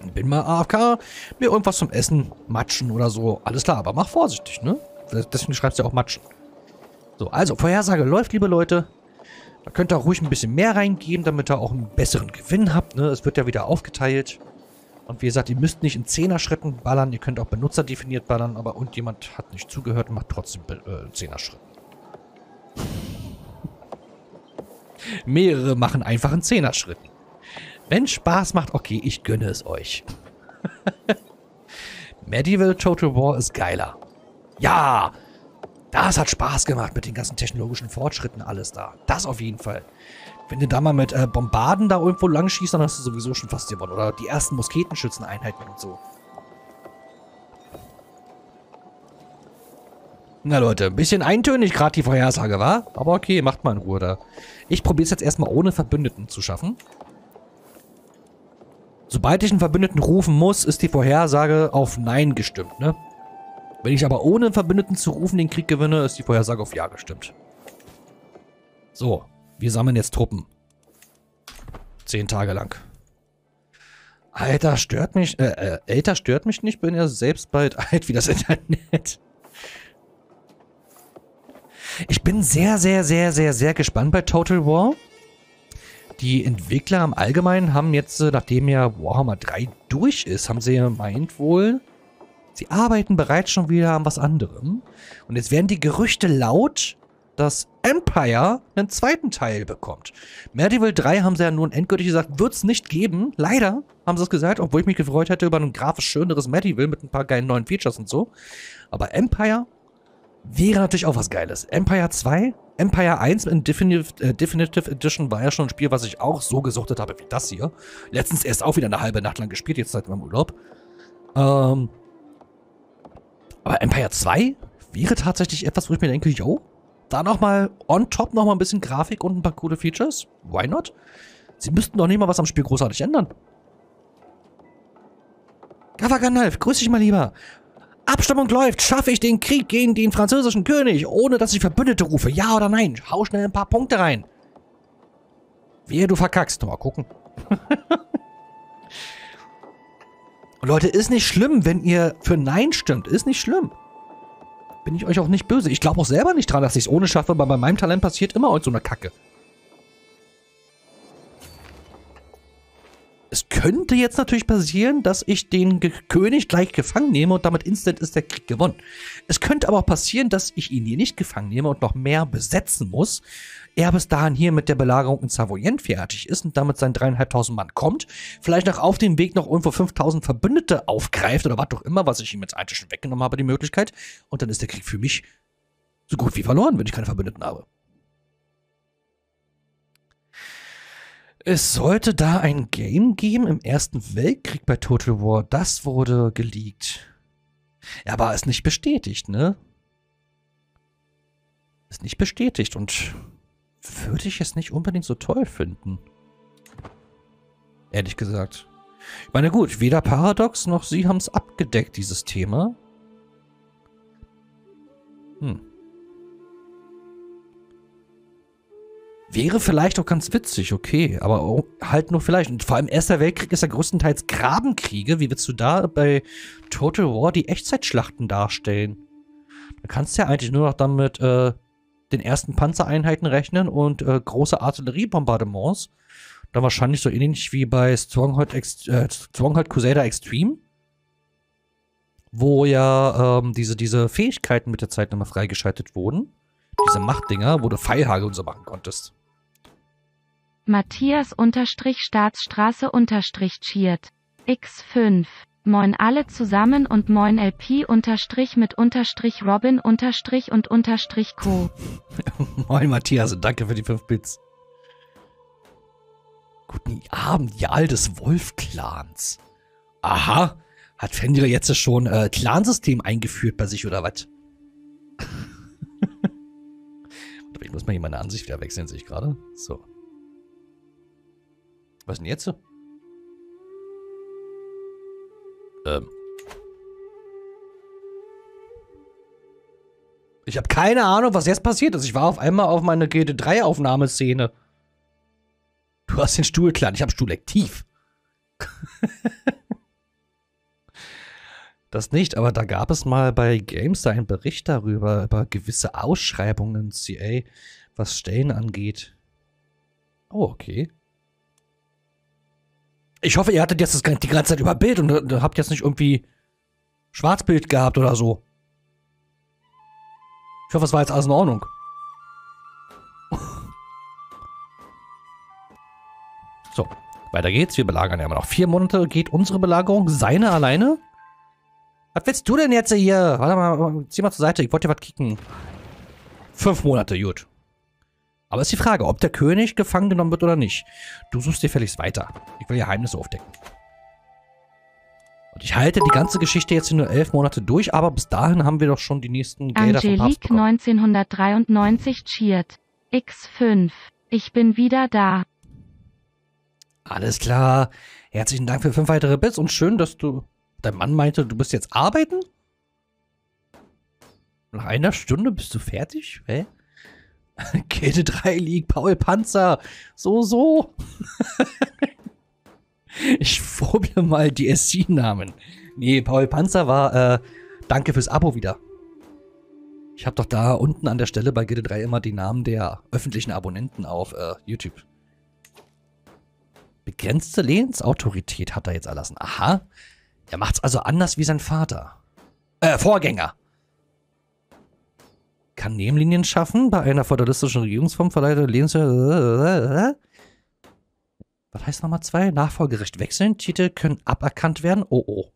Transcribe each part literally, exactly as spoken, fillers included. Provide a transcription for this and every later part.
Bin mal A F K, mir irgendwas zum Essen, matschen oder so. Alles klar, aber mach vorsichtig, ne? Deswegen schreibst du ja auch matschen. So, also, Vorhersage läuft, liebe Leute. Da könnt ihr auch ruhig ein bisschen mehr reingeben, damit ihr auch einen besseren Gewinn habt, ne? Es wird ja wieder aufgeteilt. Und wie gesagt, ihr müsst nicht in Zehner-Schritten ballern, ihr könnt auch benutzerdefiniert ballern, aber und jemand hat nicht zugehört und macht trotzdem äh, Zehner-Schritten. Mehrere machen einfach in Zehner-Schritten. Wenn Spaß macht, okay, ich gönne es euch. Medieval Total War ist geiler. Ja, das hat Spaß gemacht mit den ganzen technologischen Fortschritten, alles da. Das auf jeden Fall. Wenn du da mal mit äh, Bombarden da irgendwo lang schießt, dann hast du sowieso schon fast gewonnen. Oder die ersten Musketenschützeneinheiten und so. Na Leute, ein bisschen eintönig gerade die Vorhersage, war? Aber okay, macht mal in Ruhe da. Ich probiere es jetzt erstmal ohne Verbündeten zu schaffen. Sobald ich einen Verbündeten rufen muss, ist die Vorhersage auf Nein gestimmt, ne? Wenn ich aber ohne einen Verbündeten zu rufen den Krieg gewinne, ist die Vorhersage auf Ja gestimmt. So, wir sammeln jetzt Truppen. Zehn Tage lang. Alter, stört mich, äh, äh, älter stört mich nicht, bin ja selbst bald alt wie das Internet. Ich bin sehr, sehr, sehr, sehr, sehr gespannt bei Total War. Die Entwickler im Allgemeinen haben jetzt, nachdem ja Warhammer drei durch ist, haben sie gemeint wohl, sie arbeiten bereits schon wieder an was anderem. Und jetzt werden die Gerüchte laut, dass Empire einen zweiten Teil bekommt. Medieval drei haben sie ja nun endgültig gesagt, wird es nicht geben. Leider haben sie es gesagt, obwohl ich mich gefreut hätte über ein grafisch schöneres Medieval mit ein paar geilen neuen Features und so. Aber Empire wäre natürlich auch was Geiles. Empire zwei, Empire eins in Definitive, äh, Definitive Edition war ja schon ein Spiel, was ich auch so gesuchtet habe wie das hier. Letztens erst auch wieder eine halbe Nacht lang gespielt, jetzt seit meinem Urlaub. Ähm, aber Empire zwei wäre tatsächlich etwas, wo ich mir denke, yo, da nochmal on top nochmal ein bisschen Grafik und ein paar coole Features. Why not? Sie müssten doch nicht mal was am Spiel großartig ändern. Gavaganalf, grüß dich mal lieber. Abstimmung läuft. Schaffe ich den Krieg gegen den französischen König, ohne dass ich Verbündete rufe? Ja oder nein? Hau schnell ein paar Punkte rein. Wehe, du verkackst. Mal gucken. Leute, ist nicht schlimm, wenn ihr für Nein stimmt. Ist nicht schlimm. Bin ich euch auch nicht böse. Ich glaube auch selber nicht dran, dass ich es ohne schaffe, aber bei meinem Talent passiert immer so eine Kacke. Es könnte jetzt natürlich passieren, dass ich den Ge König gleich gefangen nehme und damit instant ist der Krieg gewonnen. Es könnte aber auch passieren, dass ich ihn hier nicht gefangen nehme und noch mehr besetzen muss. Er bis dahin hier mit der Belagerung in Savoyen fertig ist und damit seinen dreieinhalbtausend Mann kommt. Vielleicht noch auf dem Weg noch irgendwo fünftausend Verbündete aufgreift oder was auch immer, was ich ihm jetzt eigentlich schon weggenommen habe, die Möglichkeit. Und dann ist der Krieg für mich so gut wie verloren, wenn ich keine Verbündeten habe. Es sollte da ein Game geben im Ersten Weltkrieg bei Total War. Das wurde geleakt. Ja, aber ist nicht bestätigt, ne? Ist nicht bestätigt und würde ich es nicht unbedingt so toll finden. Ehrlich gesagt. Ich meine, gut, weder Paradox noch sie haben es abgedeckt, dieses Thema. Hm. Wäre vielleicht auch ganz witzig, okay, aber auch halt nur vielleicht. Und vor allem Erster Weltkrieg ist ja größtenteils Grabenkriege. Wie willst du da bei Total War die Echtzeitschlachten darstellen? Da kannst du ja eigentlich nur noch dann mit äh, den ersten Panzereinheiten rechnen und äh, große Artilleriebombardements. Dann wahrscheinlich so ähnlich wie bei Stronghold, Ex äh, Stronghold Crusader Extreme. Wo ja ähm, diese, diese Fähigkeiten mit der Zeit nochmal freigeschaltet wurden. Diese Machtdinger, wo du Pfeilhagel und so machen konntest. Matthias unterstrich Staatsstraße unterstrich cheert. X fünf. Moin alle zusammen und moin L P unterstrich mit unterstrich Robin unterstrich und unterstrich Co. Moin Matthias und danke für die fünf Bits. Guten Abend, Jarl des Wolf-Clans. Aha, hat Fenrir jetzt schon äh, Clansystem eingeführt bei sich oder was? Ich muss mal hier meine Ansicht wieder wechseln, sehe ich gerade. So. Was denn jetzt? Ähm. Ich habe keine Ahnung, was jetzt passiert ist. Ich war auf einmal auf meine G D drei Aufnahmeszene. Du hast den Stuhl klar, ich habe Stuhl aktiv. Das nicht, aber da gab es mal bei GameStar einen Bericht darüber, über gewisse Ausschreibungen C A, was Stellen angeht. Oh, okay. Ich hoffe, ihr hattet jetzt das die ganze Zeit über Bild und äh, habt jetzt nicht irgendwie Schwarzbild gehabt oder so. Ich hoffe, es war jetzt alles in Ordnung. So, weiter geht's. Wir belagern ja immer noch. Vier Monate geht unsere Belagerung. Seine alleine? Was willst du denn jetzt hier? Warte mal, zieh mal zur Seite. Ich wollte dir was kicken. Fünf Monate, gut. Aber ist die Frage, ob der König gefangen genommen wird oder nicht. Du suchst dir gefälligst weiter. Ich will Geheimnisse aufdecken. Und ich halte die ganze Geschichte jetzt nur elf Monate durch, aber bis dahin haben wir doch schon die nächsten Gelder vom Papst bekommen. Angelique neunzehnhundertdreiundneunzig cheert. X fünf. Ich bin wieder da. Alles klar. Herzlichen Dank für fünf weitere Bits und schön, dass du... Dein Mann meinte, du bist jetzt arbeiten? Nach einer Stunde bist du fertig? Hä? G D drei League, Paul Panzer. So, so. Ich probiere mal die S C-Namen. Nee, Paul Panzer war, äh, danke fürs Abo wieder. Ich habe doch da unten an der Stelle bei G D drei immer die Namen der öffentlichen Abonnenten auf äh, YouTube. Begrenzte Lehensautorität hat er jetzt erlassen. Aha. Er macht's also anders wie sein Vater. Äh, Vorgänger. Kann Nebenlinien schaffen bei einer feudalistischen Regierungsform verleitet Lehens... Was heißt Nummer zwei? Nachfolgerecht wechseln. Titel können aberkannt werden. Oh, oh.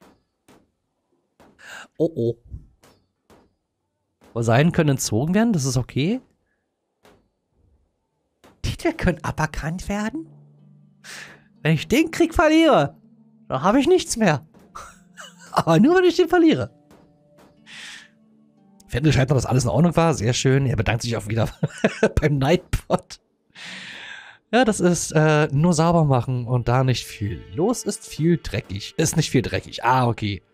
Oh, oh. Vasallen können entzogen werden. Das ist okay. Titel können aberkannt werden? Wenn ich den Krieg verliere, dann habe ich nichts mehr. Aber nur, wenn ich den verliere. Fendel scheint noch, dass alles in Ordnung war. Sehr schön. Er bedankt sich auch wieder beim Nightbot. Ja, das ist äh, nur sauber machen und da nicht viel. Los ist viel dreckig. Ist nicht viel dreckig. Ah, okay.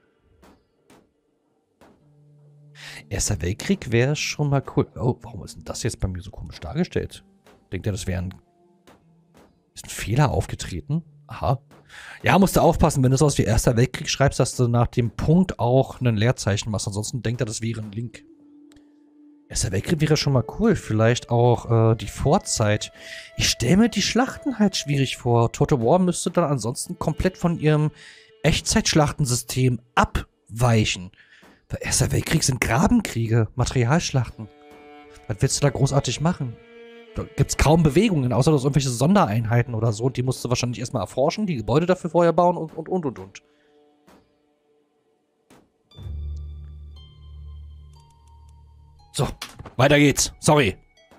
Erster Weltkrieg wäre schon mal cool. Oh, warum ist denn das jetzt bei mir so komisch dargestellt? Denkt ihr, das wäre ein... Ist ein Fehler aufgetreten? Aha. Ja, musst du aufpassen, wenn du sowas wie Erster Weltkrieg schreibst, dass du nach dem Punkt auch ein Leerzeichen machst. Ansonsten denkt er, das wäre ein Link. Erster Weltkrieg wäre schon mal cool. Vielleicht auch äh, die Vorzeit. Ich stelle mir die Schlachten halt schwierig vor. Total War müsste dann ansonsten komplett von ihrem Echtzeitschlachtensystem abweichen. Bei Erster Weltkrieg sind Grabenkriege, Materialschlachten. Was willst du da großartig machen? Da gibt es kaum Bewegungen, außer dass irgendwelche Sondereinheiten oder so. Die musst du wahrscheinlich erstmal erforschen, die Gebäude dafür vorher bauen und, und, und, und, und. So, weiter geht's. Sorry.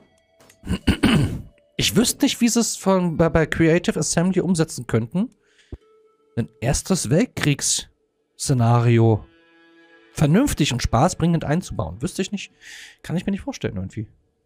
Ich wüsste nicht, wie sie es von, bei, bei Creative Assembly umsetzen könnten. Ein erstes Weltkriegsszenario vernünftig und spaßbringend einzubauen. Wüsste ich nicht. Kann ich mir nicht vorstellen irgendwie.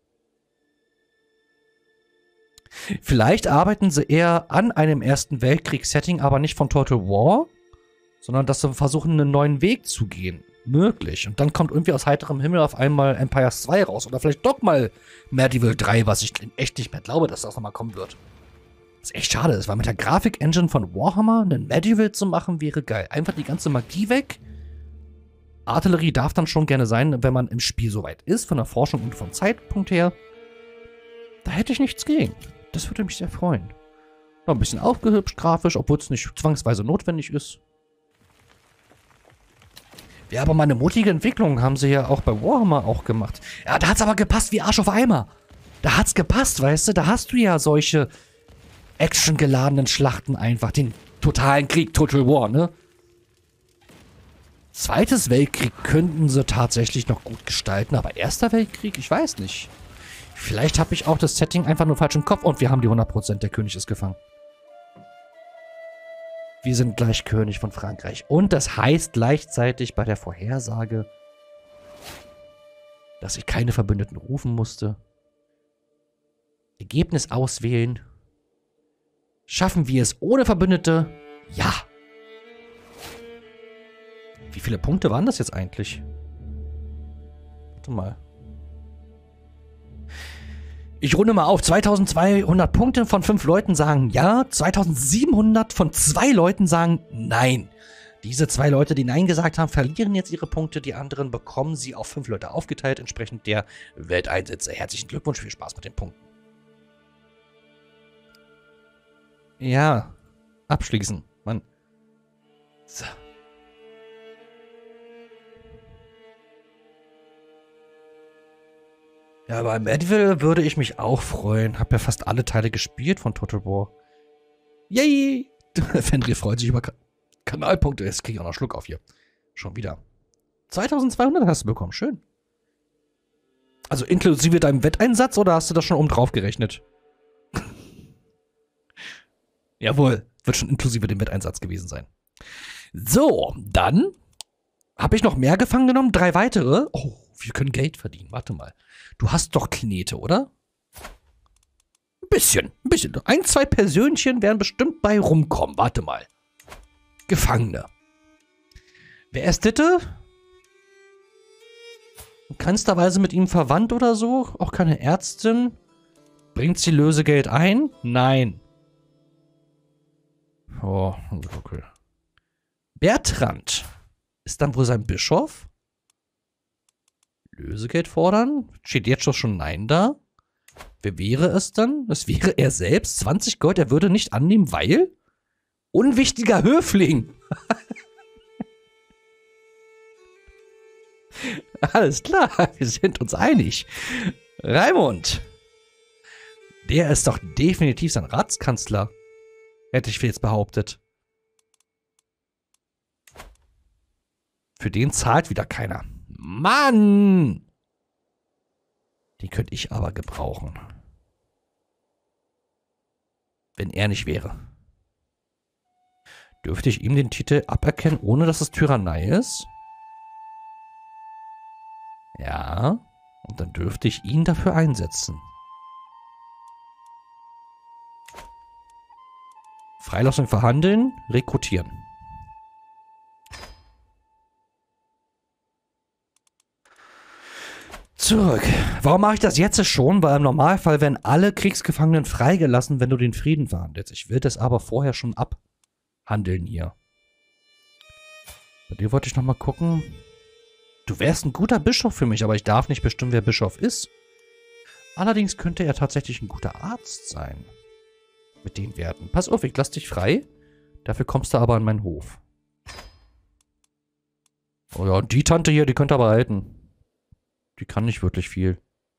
Vielleicht arbeiten sie eher an einem Ersten Weltkrieg-Setting, aber nicht von Total War, sondern dass sie versuchen, einen neuen Weg zu gehen. Möglich. Und dann kommt irgendwie aus heiterem Himmel auf einmal Empires zwei raus. Oder vielleicht doch mal Medieval drei, was ich echt nicht mehr glaube, dass das nochmal kommen wird. Was echt schade ist, weil mit der Grafik-Engine von Warhammer einen Medieval zu machen, wäre geil. Einfach die ganze Magie weg. Artillerie darf dann schon gerne sein, wenn man im Spiel soweit ist, von der Forschung und vom Zeitpunkt her. Da hätte ich nichts gegen. Das würde mich sehr freuen. Noch ein bisschen aufgehübscht grafisch, obwohl es nicht zwangsweise notwendig ist. Ja, aber mal eine mutige Entwicklung haben sie ja auch bei Warhammer auch gemacht. Ja, da hat's aber gepasst wie Arsch auf Eimer. Da hat's gepasst, weißt du? Da hast du ja solche actiongeladenen Schlachten einfach. Den totalen Krieg, Total War, ne? Zweites Weltkrieg könnten sie tatsächlich noch gut gestalten, aber Erster Weltkrieg, ich weiß nicht. Vielleicht habe ich auch das Setting einfach nur falsch im Kopf und wir haben die hundert Prozent, der König ist gefangen. Wir sind gleich König von Frankreich. Und das heißt gleichzeitig bei der Vorhersage, dass ich keine Verbündeten rufen musste. Ergebnis auswählen. Schaffen wir es ohne Verbündete? Ja. Wie viele Punkte waren das jetzt eigentlich? Warte mal. Ich runde mal auf. zweitausendzweihundert Punkte von fünf Leuten sagen ja. zweitausendsiebenhundert von zwei Leuten sagen nein. Diese zwei Leute, die Nein gesagt haben, verlieren jetzt ihre Punkte. Die anderen bekommen sie auf fünf Leute aufgeteilt, entsprechend der Welteinsätze. Herzlichen Glückwunsch, viel Spaß mit den Punkten. Ja, abschließen, Mann. So. Ja, bei Medieval würde ich mich auch freuen. Hab ja fast alle Teile gespielt von Total War. Yay! Fenrir freut sich über Ka Kanalpunkte. Jetzt krieg ich auch noch einen Schluck auf hier. Schon wieder. zweitausendzweihundert hast du bekommen. Schön. Also inklusive deinem Wetteinsatz oder hast du das schon oben drauf gerechnet? Jawohl. Wird schon inklusive dem Wetteinsatz gewesen sein. So, dann habe ich noch mehr gefangen genommen. Drei weitere. Oh, wir können Geld verdienen. Warte mal. Du hast doch Knete, oder? Ein bisschen, ein bisschen. Ein, zwei Persönchen werden bestimmt bei rumkommen. Warte mal. Gefangene. Wer ist Ditte? In keinster Weise mit ihm verwandt oder so? Auch keine Ärztin? Bringt sie Lösegeld ein? Nein. Oh, okay. Bertrand. Ist dann wohl sein Bischof? Lösegeld fordern? Steht jetzt schon Nein da? Wer wäre es dann? Es wäre er selbst. zwanzig Gold, er würde nicht annehmen, weil? Unwichtiger Höfling. Alles klar, wir sind uns einig. Raimund. Der ist doch definitiv sein Ratskanzler. Hätte ich jetzt behauptet. Für den zahlt wieder keiner. Mann! Den könnte ich aber gebrauchen. Wenn er nicht wäre. Dürfte ich ihm den Titel aberkennen, ohne dass es Tyrannei ist? Ja. Und dann dürfte ich ihn dafür einsetzen. Freilassung verhandeln, rekrutieren. Zurück. Warum mache ich das jetzt schon? Weil im Normalfall werden alle Kriegsgefangenen freigelassen, wenn du den Frieden verhandelst. Ich will das aber vorher schon abhandeln hier. Bei dir wollte ich nochmal gucken. Du wärst ein guter Bischof für mich, aber ich darf nicht bestimmen, wer Bischof ist. Allerdings könnte er tatsächlich ein guter Arzt sein. Mit den Werten. Pass auf, ich lass dich frei. Dafür kommst du aber an meinen Hof. Oh ja, die Tante hier, die könnte aber halten. Die kann nicht wirklich viel.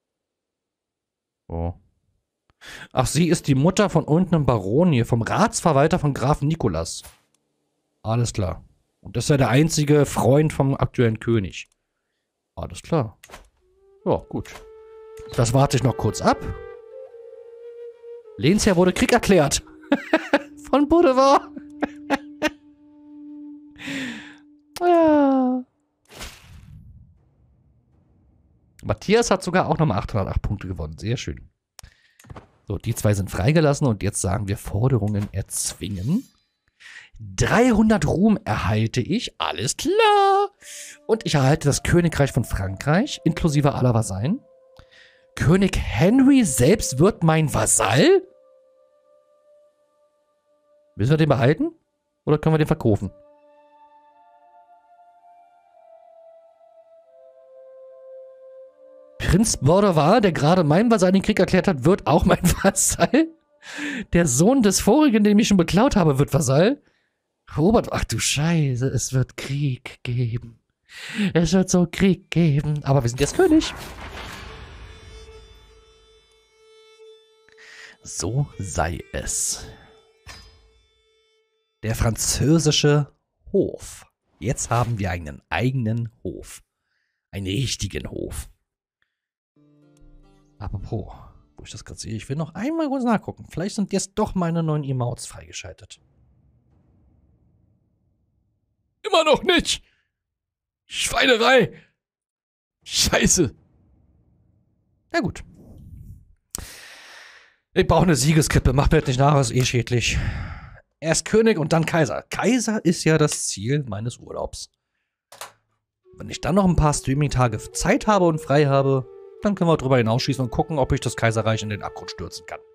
Oh. Ach, sie ist die Mutter von irgendeinem Baron hier, vom Ratsverwalter von Graf Nikolas. Alles klar. Und das ist ja der einzige Freund vom aktuellen König. Alles klar. Ja, gut. Das warte ich noch kurz ab. Lehnsherr wurde Krieg erklärt. Von Boudewar. Ja. Matthias hat sogar auch nochmal achthundertacht Punkte gewonnen. Sehr schön. So, die zwei sind freigelassen und jetzt sagen wir Forderungen erzwingen. dreihundert Ruhm erhalte ich. Alles klar. Und ich erhalte das Königreich von Frankreich, inklusive aller Vasallen. König Henry selbst wird mein Vasall? Müssen wir den behalten? Oder können wir den verkaufen? Prinz Boudewar, der gerade meinem Vasall den Krieg erklärt hat, wird auch mein Vasall. Der Sohn des vorigen, den ich schon beklaut habe, wird Vasall. Robert, ach du Scheiße, es wird Krieg geben. Es wird so Krieg geben. Aber wir sind jetzt König. So sei es. Der französische Hof. Jetzt haben wir einen eigenen Hof. Einen richtigen Hof. Apropos, wo ich das gerade sehe, ich will noch einmal kurz nachgucken. Vielleicht sind jetzt doch meine neuen Emotes freigeschaltet. Immer noch nicht! Schweinerei! Scheiße! Na gut. Ich brauche eine Siegeskippe. Macht mir jetzt nicht nach, ist eh schädlich. Erst König und dann Kaiser. Kaiser ist ja das Ziel meines Urlaubs. Wenn ich dann noch ein paar Streaming-Tage Zeit habe und frei habe, dann können wir drüber hinausschießen und gucken, ob ich das Kaiserreich in den Abgrund stürzen kann.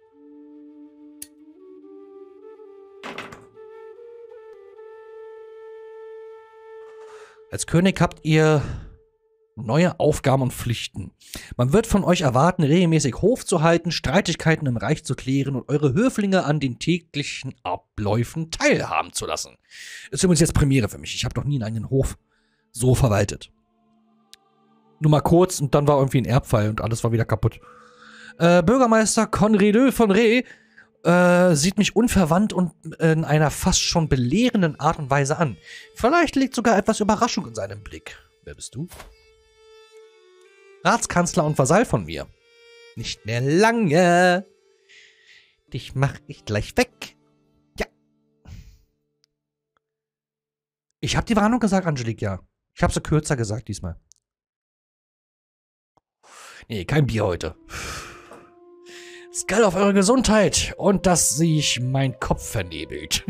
Als König habt ihr neue Aufgaben und Pflichten. Man wird von euch erwarten, regelmäßig Hof zu halten, Streitigkeiten im Reich zu klären und eure Höflinge an den täglichen Abläufen teilhaben zu lassen. Ist übrigens jetzt Premiere für mich. Ich habe noch nie einen eigenen Hof so verwaltet. Nur mal kurz und dann war irgendwie ein Erbfall und alles war wieder kaputt. Äh, Bürgermeister Conrad von Reh äh, sieht mich unverwandt und in einer fast schon belehrenden Art und Weise an. Vielleicht liegt sogar etwas Überraschung in seinem Blick. Wer bist du? Ratskanzler und Vasall von mir. Nicht mehr lange. Dich mach ich gleich weg. Ja. Ich hab die Warnung gesagt, Angelique, ja. Ich hab sie kürzer gesagt diesmal. Nee, kein Bier heute. Skull auf eure Gesundheit und dass sich mein Kopf vernebelt.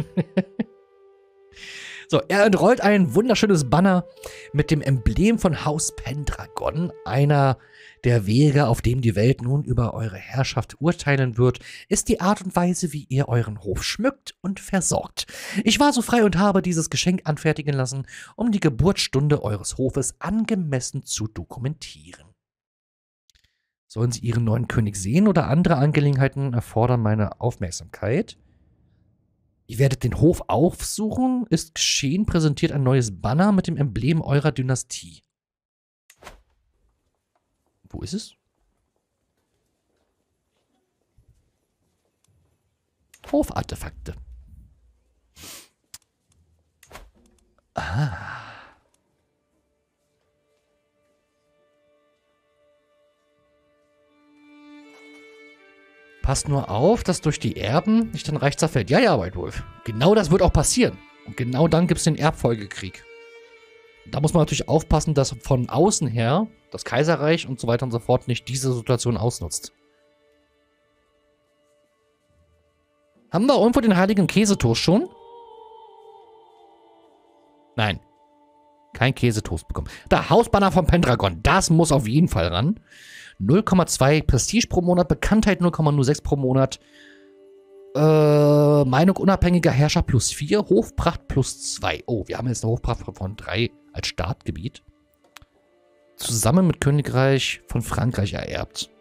So, er entrollt ein wunderschönes Banner mit dem Emblem von Haus Pendragon. Einer der Wege, auf dem die Welt nun über eure Herrschaft urteilen wird, ist die Art und Weise, wie ihr euren Hof schmückt und versorgt. Ich war so frei und habe dieses Geschenk anfertigen lassen, um die Geburtsstunde eures Hofes angemessen zu dokumentieren. Sollen Sie Ihren neuen König sehen oder andere Angelegenheiten erfordern meine Aufmerksamkeit? Ihr werdet den Hof aufsuchen. Ist geschehen, präsentiert ein neues Banner mit dem Emblem eurer Dynastie. Wo ist es? Hofartefakte. Ah. Passt nur auf, dass durch die Erben nicht ein Reich zerfällt. Ja, ja, White Wolf. Genau das wird auch passieren. Und genau dann gibt es den Erbfolgekrieg. Da muss man natürlich aufpassen, dass von außen her das Kaiserreich und so weiter und so fort nicht diese Situation ausnutzt. Haben wir irgendwo den heiligen Käsetoast schon? Nein. Kein Käsetoast bekommen. Da, Hausbanner von Pendragon. Das muss auf jeden Fall ran. null Komma zwei Prestige pro Monat, Bekanntheit null Komma null sechs pro Monat, äh, Meinung unabhängiger Herrscher plus vier, Hofpracht plus zwei. Oh, wir haben jetzt eine Hofpracht von drei als Startgebiet. Zusammen mit Königreich von Frankreich ererbt.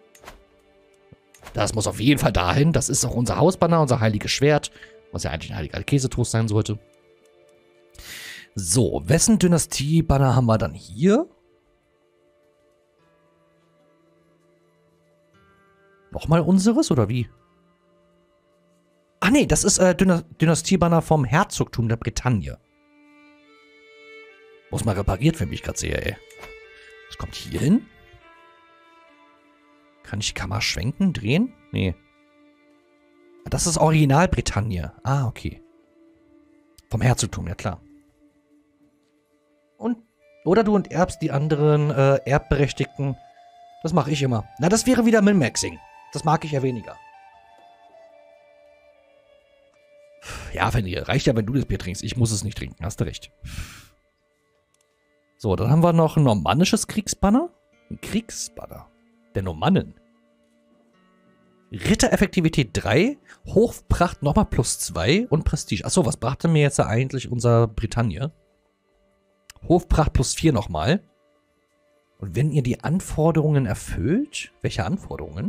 Das muss auf jeden Fall dahin. Das ist auch unser Hausbanner, unser heiliges Schwert, was ja eigentlich ein heiliger Käsetoast sein sollte. So, wessen Dynastie-Banner haben wir dann hier? Nochmal unseres, oder wie? Ach nee, das ist äh, Dyna Dynastiebanner vom Herzogtum der Bretagne. Muss mal repariert, wenn ich gerade sehe, ey. Was kommt hier hin? Kann ich die Kamera schwenken, drehen? Nee. Das ist Original Bretagne. Ah, okay. Vom Herzogtum, ja klar. Und, oder du enterbst die anderen äh, Erbberechtigten. Das mache ich immer. Na, das wäre wieder Min-Maxing. Das mag ich ja weniger. Ja, Fenrir, reicht ja, wenn du das Bier trinkst. Ich muss es nicht trinken, hast du recht. So, dann haben wir noch ein normannisches Kriegsbanner. Ein Kriegsbanner der Normannen. Rittereffektivität drei, Hofpracht nochmal plus zwei und Prestige. Achso, was brachte mir jetzt eigentlich unser Bretagne? Hofpracht plus vier nochmal. Und wenn ihr die Anforderungen erfüllt, welche Anforderungen?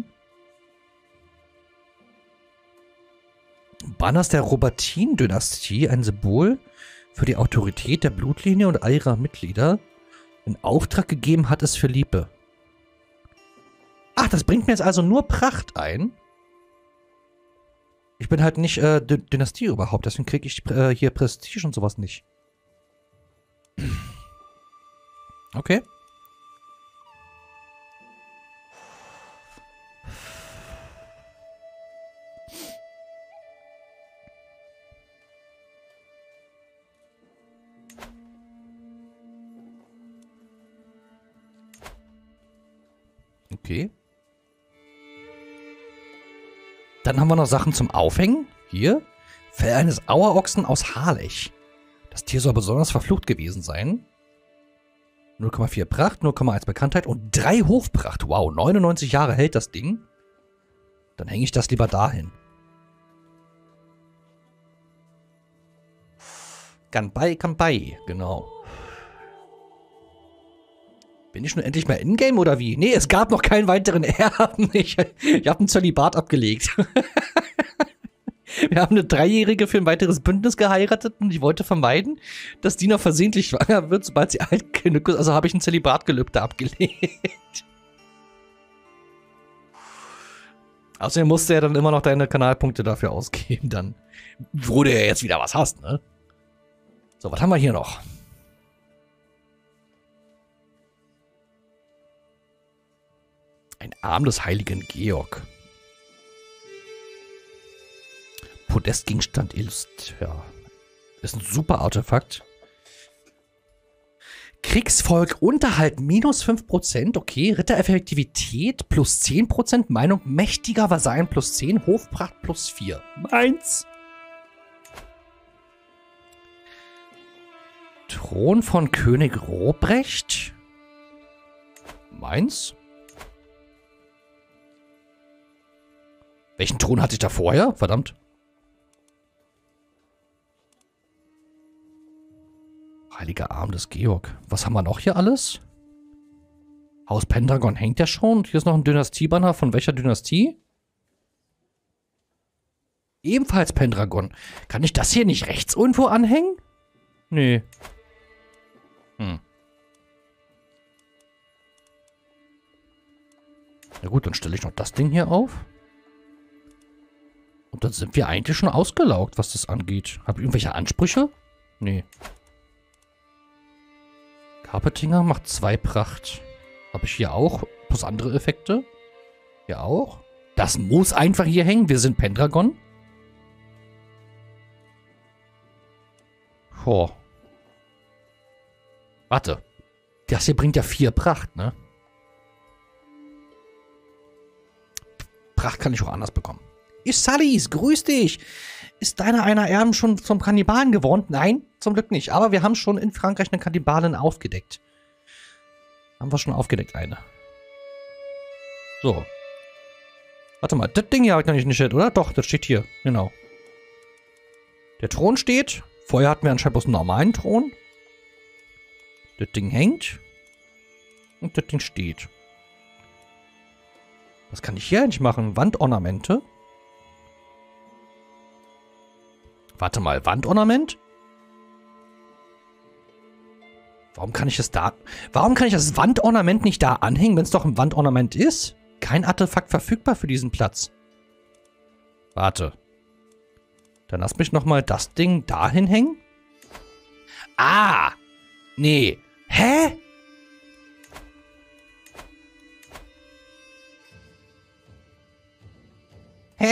Banners der Robertin-Dynastie, ein Symbol für die Autorität der Blutlinie und all ihrer Mitglieder. In Auftrag gegeben hat es Philippe. Ach, das bringt mir jetzt also nur Pracht ein. Ich bin halt nicht äh, D Dynastie überhaupt, deswegen kriege ich äh, hier Prestige und sowas nicht. Okay. Okay. Dann haben wir noch Sachen zum Aufhängen. Hier. Fell eines Auerochsen aus Harlech. Das Tier soll besonders verflucht gewesen sein. null Komma vier Pracht, null Komma eins Bekanntheit und drei Hofpracht. Wow, neunundneunzig Jahre hält das Ding. Dann hänge ich das lieber dahin. Kanpai, Kanpai, genau. Bin ich nun endlich mal in-game oder wie? Nee, es gab noch keinen weiteren Erben. Ich, ich habe einen Zölibat abgelegt. Wir haben eine Dreijährige für ein weiteres Bündnis geheiratet und ich wollte vermeiden, dass die noch versehentlich schwanger wird, sobald sie alt genug ist. Also habe ich ein Zölibatgelübde abgelegt. Außerdem musst du ja dann immer noch deine Kanalpunkte dafür ausgeben, dann, wo du ja jetzt wieder was hast, ne? So, was haben wir hier noch? Ein Arm des heiligen Georg. Podestgegenstand Illust. Ja. Ist ein super Artefakt. Kriegsvolk Unterhalt minus fünf Prozent. Okay. Rittereffektivität plus zehn Prozent. Meinung mächtiger Vasallen plus zehn. Hofpracht plus vier. Meins. Thron von König Robrecht. Meins. Welchen Thron hatte ich da vorher? Verdammt. Heiliger Arm des Georg. Was haben wir noch hier alles? Haus Pendragon hängt ja schon. Und hier ist noch ein Dynastiebanner. Von welcher Dynastie? Ebenfalls Pendragon. Kann ich das hier nicht rechts irgendwo anhängen? Nee. Hm. Na gut, dann stelle ich noch das Ding hier auf. Und dann sind wir eigentlich schon ausgelaugt, was das angeht. Habe ich irgendwelche Ansprüche? Nee. Carpetinger macht zwei Pracht. Habe ich hier auch? Plus andere Effekte? Hier auch? Das muss einfach hier hängen. Wir sind Pendragon. Boah. Warte. Das hier bringt ja vier Pracht, ne? Pracht kann ich auch anders bekommen. Ich Sallis, grüß dich. Ist deiner einer Erben schon zum Kannibalen geworden? Nein, zum Glück nicht. Aber wir haben schon in Frankreich eine Kannibalin aufgedeckt. Haben wir schon aufgedeckt, eine. So. Warte mal, das Ding hier kann ich nicht, oder? Doch, das steht hier. Genau. Der Thron steht. Vorher hatten wir anscheinend bloß einen normalen Thron. Das Ding hängt. Und das Ding steht. Was kann ich hier eigentlich machen? Wandornamente? Warte mal, Wandornament? Warum kann ich das da... Warum kann ich das Wandornament nicht da anhängen, wenn es doch ein Wandornament ist? Kein Artefakt verfügbar für diesen Platz. Warte. Dann lass mich nochmal das Ding dahin hängen. Ah! Nee. Hä? Hä?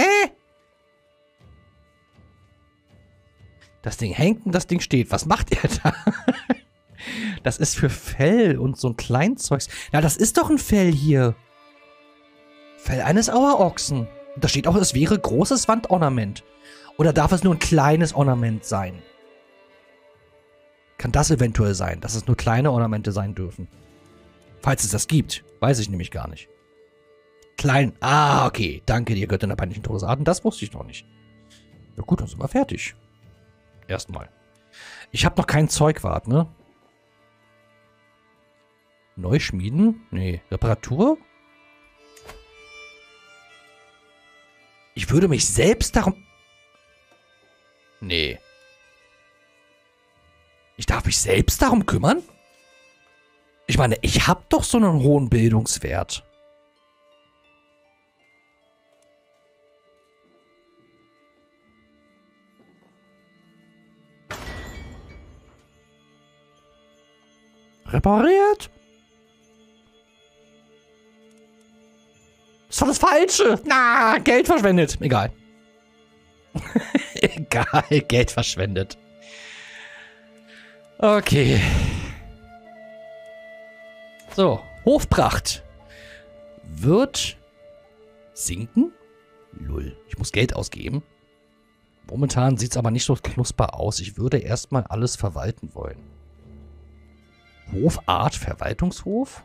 Das Ding hängt und das Ding steht. Was macht er da? Das ist für Fell und so ein Kleinzeugs. Na, das ist doch ein Fell hier. Fell eines Auerochsen. Und da steht auch, es wäre großes Wandornament. Oder darf es nur ein kleines Ornament sein? Kann das eventuell sein, dass es nur kleine Ornamente sein dürfen? Falls es das gibt. Weiß ich nämlich gar nicht. Klein. Ah, okay. Danke dir, Göttin der peinlichen Todesarten. Das wusste ich noch nicht. Ja gut, dann sind wir fertig. Erstmal. Ich habe noch kein Zeugwart, ne? Neu schmieden? Nee. Reparatur? Ich würde mich selbst darum... Nee. Ich darf mich selbst darum kümmern? Ich meine, ich habe doch so einen hohen Bildungswert. Repariert? Das ist doch das Falsche. Na, Geld verschwendet. Egal. Egal, Geld verschwendet. Okay. So, Hofpracht. Wird sinken? Lull. Ich muss Geld ausgeben. Momentan sieht es aber nicht so knusper aus. Ich würde erstmal alles verwalten wollen. Hofart, Verwaltungshof.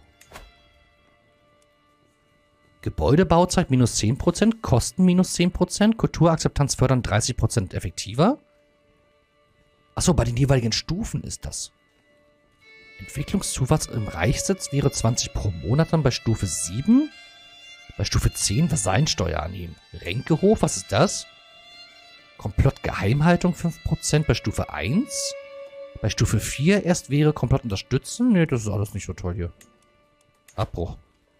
Gebäudebauzeit minus zehn Prozent, Kosten minus zehn Prozent, Kulturakzeptanz fördern dreißig Prozent effektiver. Achso, bei den jeweiligen Stufen ist das. Entwicklungszuwachs im Reichssitz wäre zwanzig pro Monat dann bei Stufe sieben. Bei Stufe zehn Vassallensteuer annehmen. Ränkehof, was ist das? Komplott-Geheimhaltung fünf Prozent bei Stufe eins. Bei Stufe vier erst wäre Komplott unterstützen. Nee, das ist alles nicht so toll hier. Abbruch.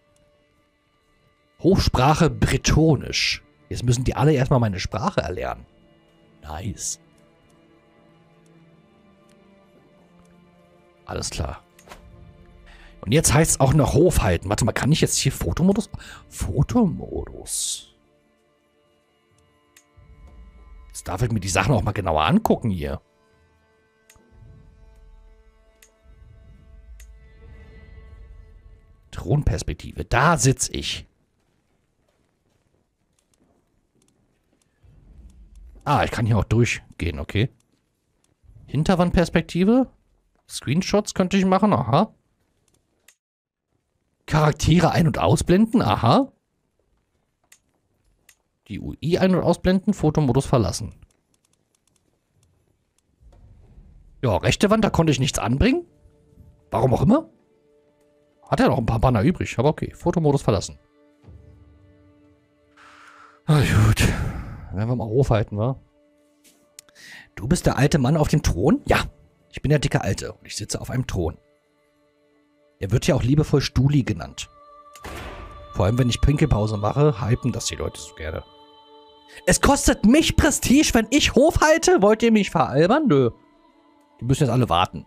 Hochsprache Bretonisch. Jetzt müssen die alle erstmal meine Sprache erlernen. Nice. Alles klar. Und jetzt heißt es auch noch Hof halten. Warte mal, kann ich jetzt hier Fotomodus? Fotomodus. Jetzt darf ich mir die Sachen auch mal genauer angucken hier. Thronperspektive. Da sitze ich. Ah, ich kann hier auch durchgehen, okay. Hinterwandperspektive. Screenshots könnte ich machen, aha. Charaktere ein- und ausblenden, aha. Die U I ein- und ausblenden, Fotomodus verlassen. Ja, rechte Wand, da konnte ich nichts anbringen. Warum auch immer. Hat er noch ein paar Banner übrig, aber okay. Fotomodus verlassen. Na gut. Werden wir mal aufhalten, wa? Du bist der alte Mann auf dem Thron? Ja. Ich bin der dicke Alte und ich sitze auf einem Thron. Er wird ja auch liebevoll Stuli genannt. Vor allem, wenn ich Pinkelpause mache, hypen das die Leute so gerne. Es kostet mich Prestige, wenn ich Hof halte? Wollt ihr mich veralbern? Nö. Die müssen jetzt alle warten.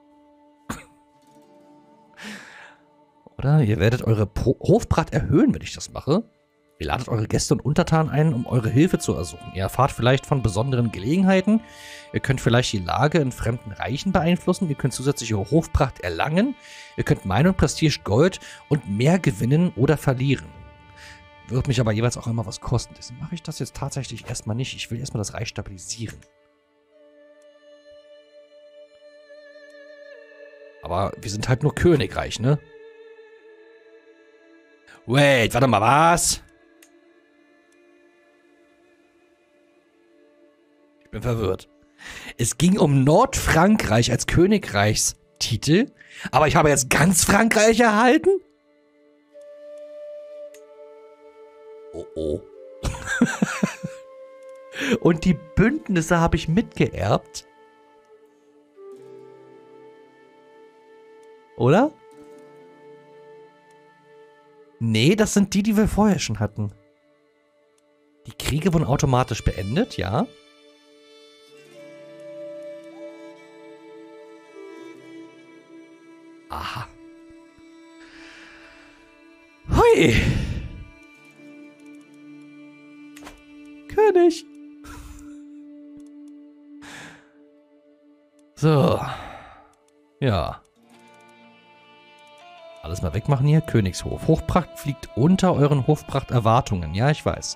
Oder? Ihr werdet eure Pro- Hofbrat erhöhen, wenn ich das mache. Ihr ladet eure Gäste und Untertanen ein, um eure Hilfe zu ersuchen. Ihr erfahrt vielleicht von besonderen Gelegenheiten. Ihr könnt vielleicht die Lage in fremden Reichen beeinflussen. Ihr könnt zusätzliche Hofpracht erlangen. Ihr könnt Meinung, Prestige, Gold und mehr gewinnen oder verlieren. Wird mich aber jeweils auch immer was kosten. Deswegen mache ich das jetzt tatsächlich erstmal nicht. Ich will erstmal das Reich stabilisieren. Aber wir sind halt nur Königreich, ne? Wait, warte mal, was? Ich bin verwirrt. Es ging um Nordfrankreich als Königreichstitel, aber ich habe jetzt ganz Frankreich erhalten? Oh oh. Und die Bündnisse habe ich mitgeerbt? Oder? Nee, das sind die, die wir vorher schon hatten. Die Kriege wurden automatisch beendet, ja. Aha. Hui. König. So. Ja. Alles mal wegmachen hier. Königshof. Hofpracht fliegt unter euren Hofprachterwartungen. Ja, ich weiß.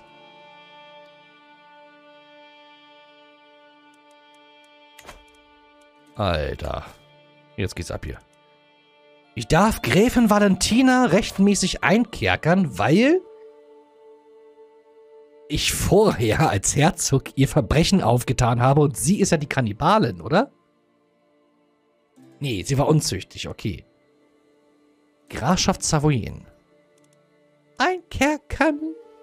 Alter. Jetzt geht's ab hier. Ich darf Gräfin Valentina rechtmäßig einkerkern, weil ich vorher als Herzog ihr Verbrechen aufgetan habe und sie ist ja die Kannibalin, oder? Nee, sie war unzüchtig, okay. Grafschaft Savoyen. Einkerkern.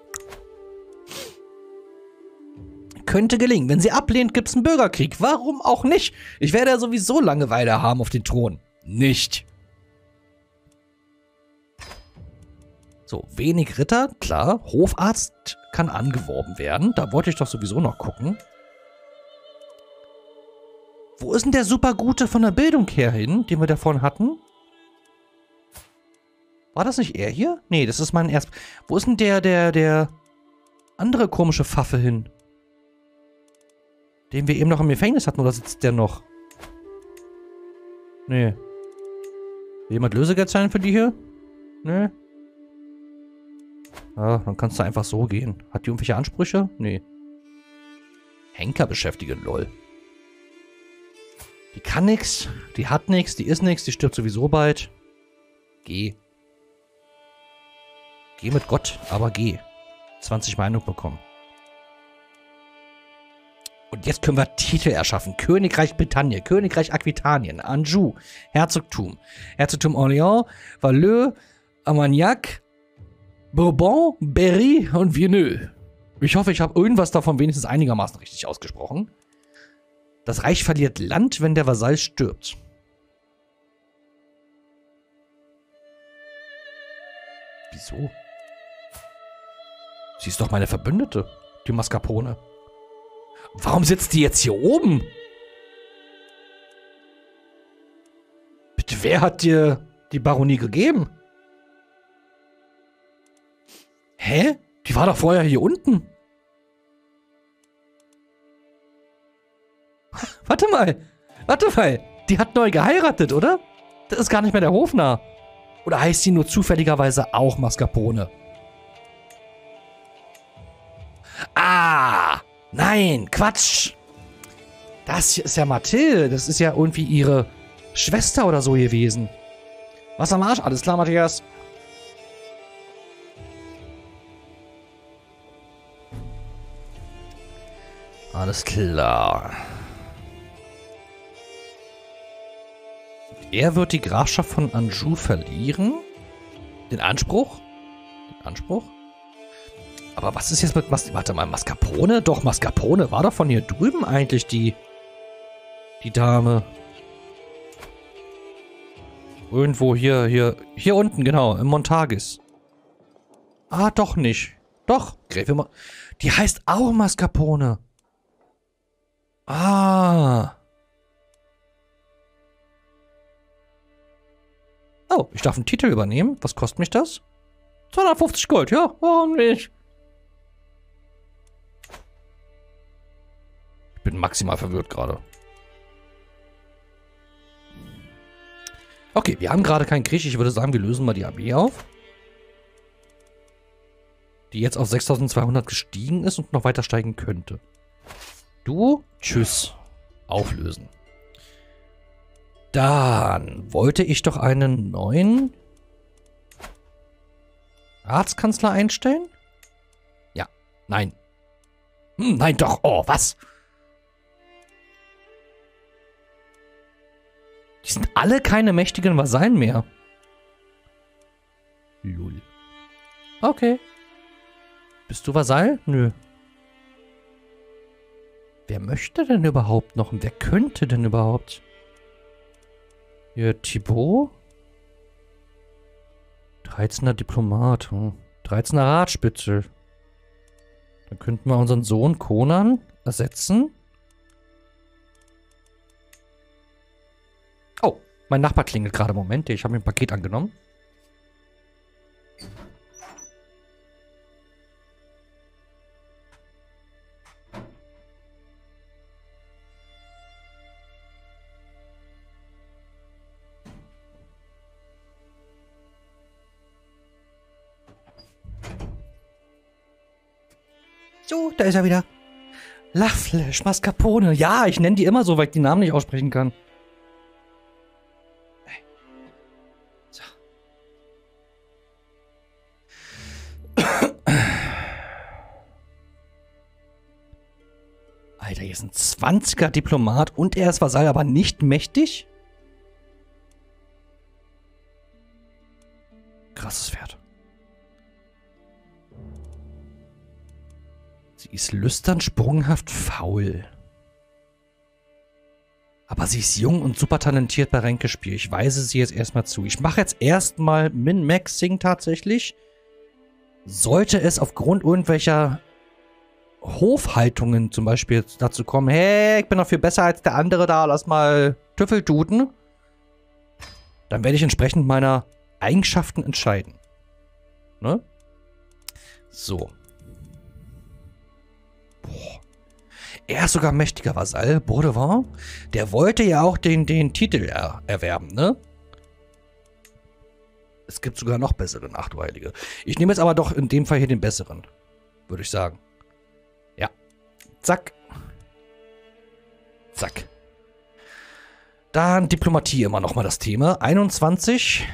Könnte gelingen. Wenn sie ablehnt, gibt's einen Bürgerkrieg. Warum auch nicht? Ich werde ja sowieso Langeweile haben auf den Thron. Nicht. So, wenig Ritter, klar. Hofarzt kann angeworben werden. Da wollte ich doch sowieso noch gucken. Wo ist denn der Supergute von der Bildung her hin, den wir davon hatten? War das nicht er hier? Nee, das ist mein erst... Wo ist denn der, der, der andere komische Pfaffe hin? Den wir eben noch im Gefängnis hatten, oder sitzt der noch? Nee. Will jemand Lösegeld zahlen für die hier? Nee. Ja, dann kannst du einfach so gehen. Hat die irgendwelche Ansprüche? Nee. Henker beschäftigen, lol. Die kann nix, die hat nix, die ist nix, die stirbt sowieso bald. Geh. Geh mit Gott, aber geh. zwanzig Meinung bekommen. Und jetzt können wir Titel erschaffen. Königreich Britannien, Königreich Aquitanien, Anjou, Herzogtum, Herzogtum Orléans, Valois, Armagnac, Bourbon, Berry und Viennois. Ich hoffe, ich habe irgendwas davon wenigstens einigermaßen richtig ausgesprochen. Das Reich verliert Land, wenn der Vasall stirbt. Wieso? Sie ist doch meine Verbündete, die Mascarpone. Warum sitzt die jetzt hier oben? Bitte, wer hat dir die Baronie gegeben? Hä? Die war doch vorher hier unten. Warte mal. Warte mal. Die hat neu geheiratet, oder? Das ist gar nicht mehr der Hofnarr. Oder heißt sie nur zufälligerweise auch Mascarpone? Ah! Nein, Quatsch. Das hier ist ja Mathilde. Das ist ja irgendwie ihre Schwester oder so gewesen. Was am Arsch? Alles klar, Matthias. Alles klar. Er wird die Grafschaft von Anjou verlieren. Den Anspruch? Den Anspruch? Aber was ist jetzt mit Mas... Warte mal, Mascarpone? Doch, Mascarpone war doch von hier drüben eigentlich die... Die Dame. Irgendwo hier, hier... Hier unten, genau, im Montagus. Ah, doch nicht. Doch, Gräfin... Mo die heißt auch Mascarpone. Ah. Oh, ich darf einen Titel übernehmen. Was kostet mich das? zweihundertfünfzig Gold, ja, warum nicht? Ich bin maximal verwirrt gerade. Okay, wir haben gerade keinen Krieg. Ich würde sagen, wir lösen mal die Armee auf. Die jetzt auf sechstausendzweihundert gestiegen ist und noch weiter steigen könnte. Du, tschüss. Auflösen. Dann wollte ich doch einen neuen Ratskanzler einstellen? Ja. Nein. Hm, nein, doch. Oh, was? Die sind alle keine mächtigen Vasallen mehr. Lul. Okay. Bist du Vasall? Nö. Wer möchte denn überhaupt noch? Und wer könnte denn überhaupt? Hier, Thibaut? dreizehner Diplomat. Hm. dreizehner Ratspitzel. Dann könnten wir unseren Sohn Conan ersetzen. Oh, mein Nachbar klingelt gerade. Moment, ich habe mir ein Paket angenommen. So, da ist er wieder. Lachflash, Mascarpone. Ja, ich nenne die immer so, weil ich die Namen nicht aussprechen kann. So. Alter, hier ist ein zwanziger Diplomat und er ist Vasall, aber nicht mächtig? Krasses Pferd. Sie ist lüstern, sprunghaft, faul. Aber sie ist jung und super talentiert bei Ränkespiel. Ich weise sie jetzt erstmal zu. Ich mache jetzt erstmal Min-Maxing tatsächlich. Sollte es aufgrund irgendwelcher Hofhaltungen zum Beispiel dazu kommen, hey, ich bin noch viel besser als der andere da, lass mal Tüffeltuten, dann werde ich entsprechend meiner Eigenschaften entscheiden. Ne? So. Boah. Er ist sogar mächtiger Vasall, Baudouin. Der wollte ja auch den, den Titel er, erwerben, ne? Es gibt sogar noch besseren, ach du Heilige. Ich nehme jetzt aber doch in dem Fall hier den besseren, würde ich sagen. Ja. Zack. Zack. Dann Diplomatie immer noch mal das Thema. einundzwanzig.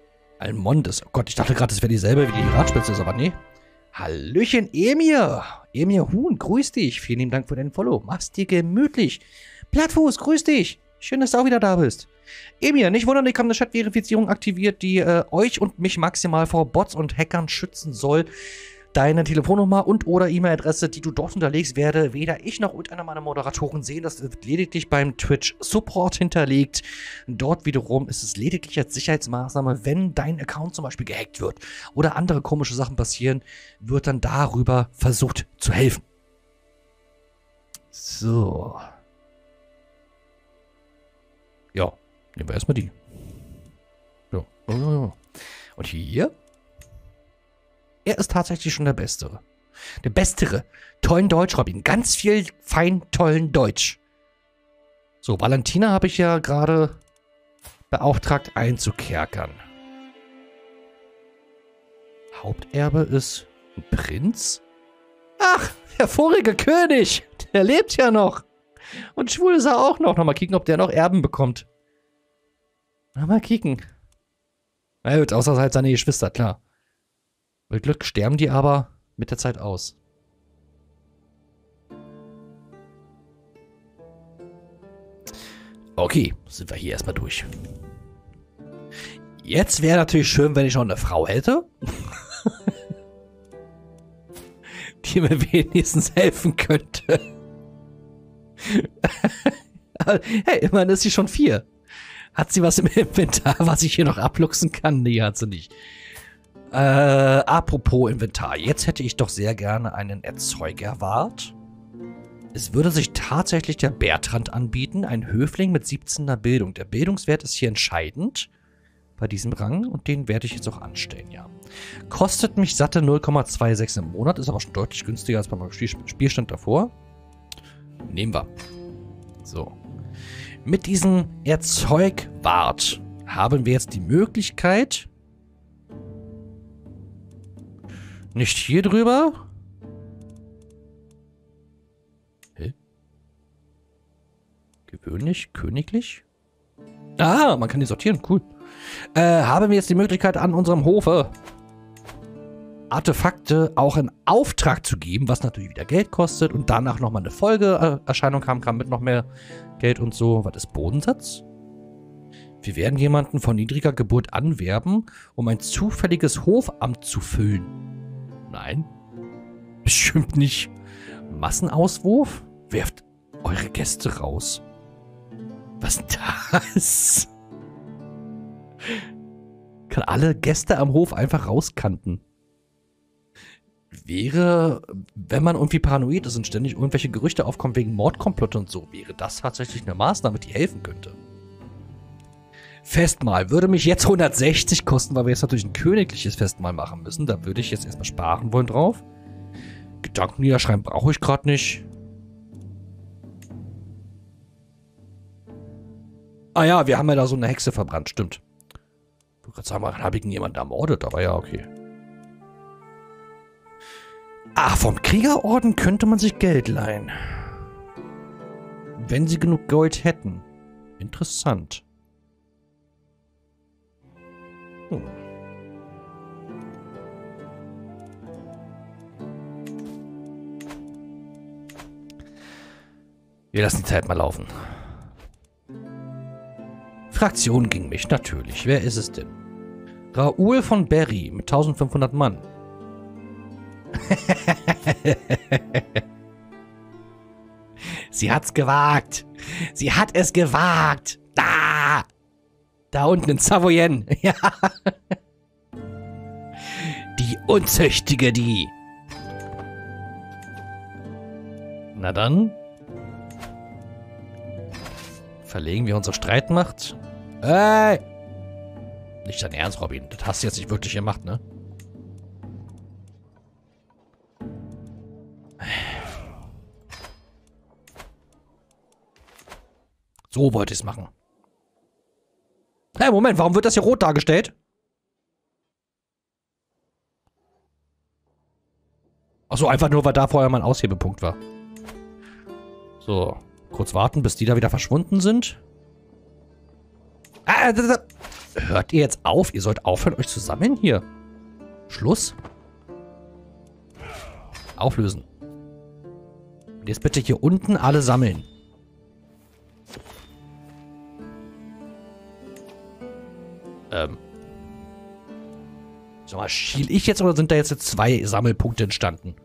Almondes. Oh Gott, ich dachte gerade, das wäre dieselbe wie die Ratspitze, ist aber nee. Hallöchen, Emir. Emir Huhn, grüß dich. Vielen lieben Dank für deinen Follow. Mach's dir gemütlich. Plattfuß, grüß dich. Schön, dass du auch wieder da bist. Emir, nicht wundern, ich habe eine Chat-Verifizierung aktiviert, die äh, euch und mich maximal vor Bots und Hackern schützen soll. Deine Telefonnummer und oder E-Mail-Adresse, die du dort hinterlegst, werde weder ich noch irgendeiner meiner Moderatoren sehen. Das wird lediglich beim Twitch-Support hinterlegt. Dort wiederum ist es lediglich als Sicherheitsmaßnahme, wenn dein Account zum Beispiel gehackt wird oder andere komische Sachen passieren, wird dann darüber versucht zu helfen. So. Ja, nehmen wir erstmal die. Ja. Und hier? Er ist tatsächlich schon der Bessere. Der Bestere. Tollen Deutsch, Robin. Ganz viel fein, tollen Deutsch. So, Valentina habe ich ja gerade beauftragt einzukerkern. Haupterbe ist ein Prinz? Ach, der vorige König. Der lebt ja noch. Und schwul ist er auch noch. Noch mal kicken, ob der noch Erben bekommt. Na, mal kicken. Na gut, außer halt seine Geschwister, klar. Mit Glück sterben die aber mit der Zeit aus. Okay, sind wir hier erstmal durch. Jetzt wäre natürlich schön, wenn ich noch eine Frau hätte. Die mir wenigstens helfen könnte. Hey, immerhin ist sie schon vier. Hat sie was im Inventar, was ich hier noch abluchsen kann? Nee, hat sie nicht. Äh, apropos Inventar. Jetzt hätte ich doch sehr gerne einen Erzeugerwart. Es würde sich tatsächlich der Bertrand anbieten, ein Höfling mit siebzehner Bildung. Der Bildungswert ist hier entscheidend bei diesem Rang und den werde ich jetzt auch anstellen, ja. Kostet mich satte null Komma sechsundzwanzig im Monat, ist aber schon deutlich günstiger als beim Spielstand davor. Nehmen wir. So. Mit diesem Erzeugwart haben wir jetzt die Möglichkeit, nicht hier drüber. Hä? Gewöhnlich? Königlich? Ah, man kann die sortieren. Cool. Äh, haben wir jetzt die Möglichkeit, an unserem Hofe Artefakte auch in Auftrag zu geben, was natürlich wieder Geld kostet und danach nochmal eine Folgeerscheinung haben kann mit noch mehr Geld und so. Was ist Bodensatz? Wir werden jemanden von niedriger Geburt anwerben, um ein zufälliges Hofamt zu füllen. Nein. Bestimmt nicht. Massenauswurf? Werft eure Gäste raus. Was ist das? Kann alle Gäste am Hof einfach rauskanten. Wäre, wenn man irgendwie paranoid ist und ständig irgendwelche Gerüchte aufkommen wegen Mordkomplott und so, wäre das tatsächlich eine Maßnahme, die helfen könnte. Festmahl würde mich jetzt hundertsechzig kosten, weil wir jetzt natürlich ein königliches Festmahl machen müssen. Da würde ich jetzt erstmal sparen wollen drauf. Gedanken niederschreiben brauche ich gerade nicht. Ah ja, wir haben ja da so eine Hexe verbrannt, stimmt. Ich wollte gerade sagen, dann habe ich jemanden ermordet, aber ja, okay. Ah, vom Kriegerorden könnte man sich Geld leihen. Wenn sie genug Gold hätten. Interessant. Hm. Wir lassen die Zeit mal laufen. Fraktion gegen mich, natürlich. Wer ist es denn? Raoul von Berry mit eintausendfünfhundert Mann. Sie hat's gewagt. Sie hat es gewagt. Da. Da unten in Savoyen. Ja. Die Unzüchtige, die. Na dann. Verlegen wir unsere Streitmacht. Ey. Nicht dein Ernst, Robin. Das hast du jetzt nicht wirklich gemacht, ne? So wollte ich es machen. Hey, Moment, warum wird das hier rot dargestellt? Achso, einfach nur, weil da vorher mal ein Aushebepunkt war. So, kurz warten, bis die da wieder verschwunden sind. Ah, da, da. Hört ihr jetzt auf? Ihr sollt aufhören, euch zu sammeln hier. Schluss. Auflösen. Und jetzt bitte hier unten alle sammeln. Ähm. Sag mal, schiel ich jetzt oder sind da jetzt zwei Sammelpunkte entstanden?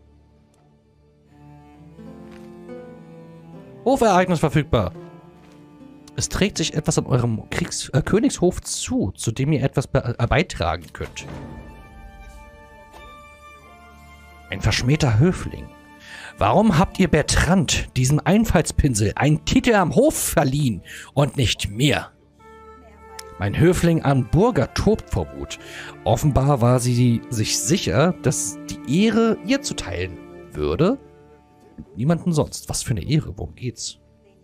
Hofereignis verfügbar. Es trägt sich etwas an eurem Kriegs äh, Königshof zu, zu dem ihr etwas be äh, beitragen könnt. Ein verschmähter Höfling. Warum habt ihr Bertrand, diesem Einfallspinsel, einen Titel am Hof verliehen und nicht mir? Mein Höfling Amburger tobt vor Wut. Offenbar war sie sich sicher, dass die Ehre ihr zuteilen würde. Niemanden sonst. Was für eine Ehre? Worum geht's?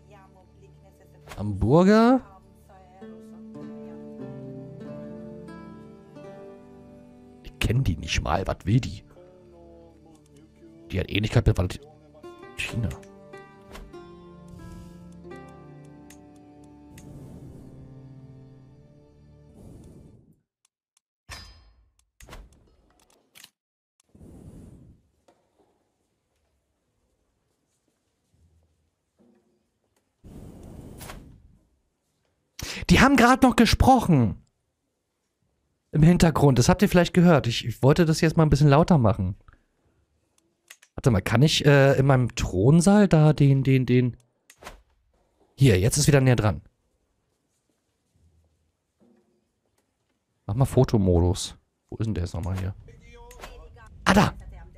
Amburger? Ich kenne die nicht mal. Was will die? Die hat Ähnlichkeit mit Valentina. Die haben gerade noch gesprochen. Im Hintergrund. Das habt ihr vielleicht gehört. Ich, ich wollte das jetzt mal ein bisschen lauter machen. Warte mal, kann ich äh, in meinem Thronsaal da den, den, den... Hier, jetzt ist wieder näher dran. Mach mal Fotomodus. Wo ist denn der jetzt nochmal hier? Ah, da!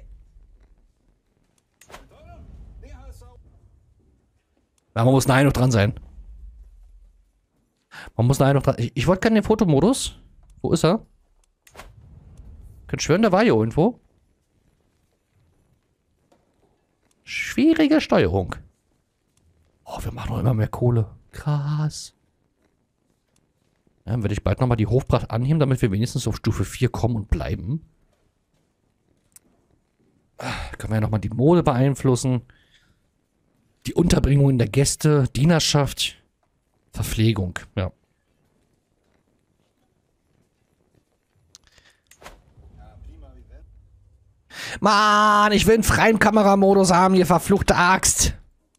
Ja, man muss nachher noch dran sein. Man muss nachher noch dran... Ich, ich wollte gerne den Fotomodus. Wo ist er? Könnt schwören, der war hier irgendwo. Schwierige Steuerung. Oh, wir machen noch immer mehr Kohle. Krass. Ja, dann werde ich bald nochmal die Hofpracht anheben, damit wir wenigstens auf Stufe vier kommen und bleiben. Können wir ja nochmal die Mode beeinflussen. Die Unterbringung der Gäste, Dienerschaft, Verpflegung, ja. Mann, ich will einen freien Kameramodus haben, ihr verfluchte Axt.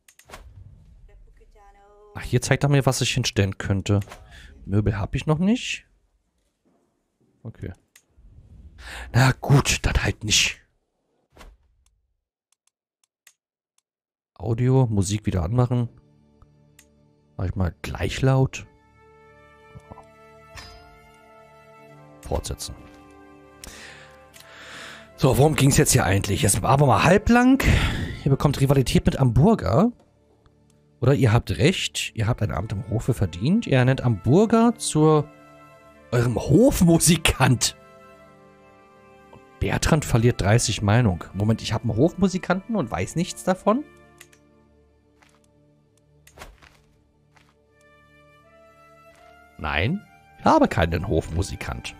Ach, hier zeigt er mir, was ich hinstellen könnte. Möbel habe ich noch nicht. Okay. Na gut, dann halt nicht. Audio, Musik wieder anmachen. Mach ich mal gleich laut. Fortsetzen. So, worum ging es jetzt hier eigentlich? Jetzt aber mal halblang. Ihr bekommt Rivalität mit Amburger. Oder ihr habt recht, ihr habt ein Amt im Hofe verdient. Ihr nennt Amburger zu eurem Hofmusikant. Bertrand verliert dreißig Meinung. Moment, ich habe einen Hofmusikanten und weiß nichts davon? Nein, ich habe keinen Hofmusikant.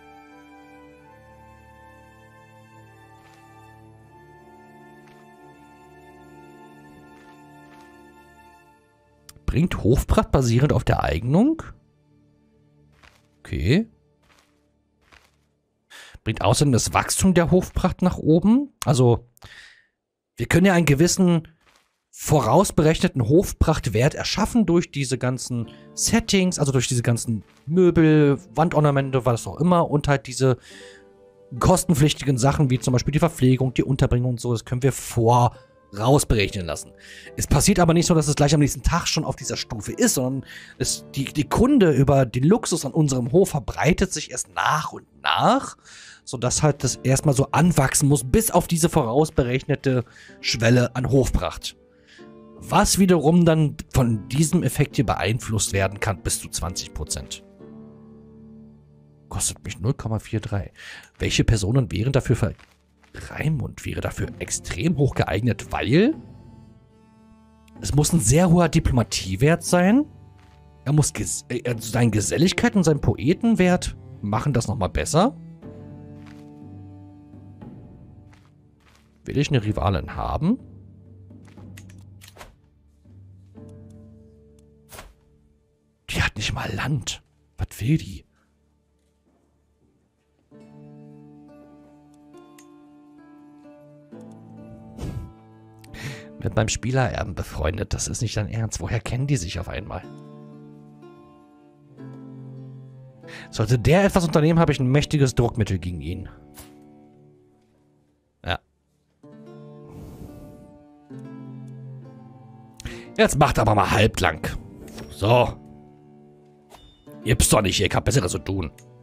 Bringt Hofpracht basierend auf der Eignung? Okay. Bringt außerdem das Wachstum der Hofpracht nach oben? Also, wir können ja einen gewissen vorausberechneten Hofprachtwert erschaffen durch diese ganzen Settings, also durch diese ganzen Möbel, Wandornamente, was auch immer und halt diese kostenpflichtigen Sachen wie zum Beispiel die Verpflegung, die Unterbringung und so, das können wir vorausberechnen lassen. Es passiert aber nicht so, dass es gleich am nächsten Tag schon auf dieser Stufe ist, sondern es, die, die Kunde über den Luxus an unserem Hof verbreitet sich erst nach und nach, sodass halt das erstmal so anwachsen muss, bis auf diese vorausberechnete Schwelle an Hofpracht. Was wiederum dann von diesem Effekt hier beeinflusst werden kann, bis zu zwanzig Prozent. Kostet mich null Komma dreiundvierzig. Welche Personen wären dafür ver... Raimund wäre dafür extrem hoch geeignet, weil... Es muss ein sehr hoher Diplomatiewert sein. Er muss... Ges äh, seine Geselligkeit und sein Poetenwert machen das nochmal besser. Will ich eine Rivalin haben? Die hat nicht mal Land. Was will die? Mit meinem Spielererben befreundet. Das ist nicht dein Ernst. Woher kennen die sich auf einmal? Sollte der etwas unternehmen, habe ich ein mächtiges Druckmittel gegen ihn. Ja. Jetzt macht aber mal halblang. So. Gibt's doch nicht, ich hab Besseres zu tun.